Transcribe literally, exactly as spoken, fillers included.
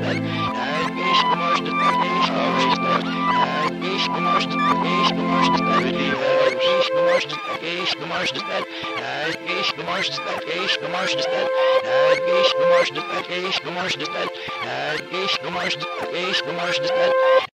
bed. Ich gemorst das Bett, ich gemorst das Bett. Ich gemorst das Bett, ich gemorst das Bett. Ich gemorst das Bett, ich gemorst das Bett. Ich gemorst das Bett, ich gemorst das Bett. Ich gemorst das Bett, ich gemorst das Bett. Ich gemorst das Bett, ich gemorst das Bett.